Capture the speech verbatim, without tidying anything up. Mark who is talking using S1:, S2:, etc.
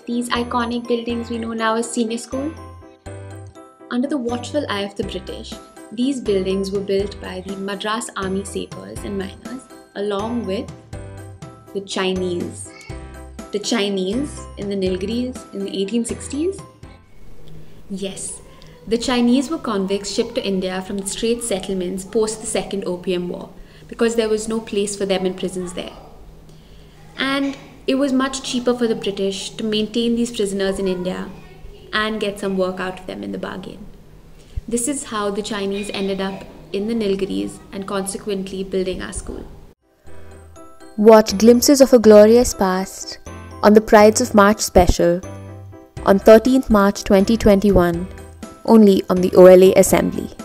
S1: these iconic buildings we know now as senior school? Under the watchful eye of the British, these buildings were built by the Madras Army sappers and miners, along with the Chinese. The Chinese in the Nilgiris in the eighteen sixties? Yes, the Chinese were convicts shipped to India from the Straits settlements post the Second Opium War because there was no place for them in prisons there. And it was much cheaper for the British to maintain these prisoners in India and get some work out of them in the bargain. This is how the Chinese ended up in the Nilgiris and consequently building our school.
S2: Watch Glimpses of a Glorious Past on the Prides of March special on thirteenth March twenty twenty-one, only on the O L A Assembly.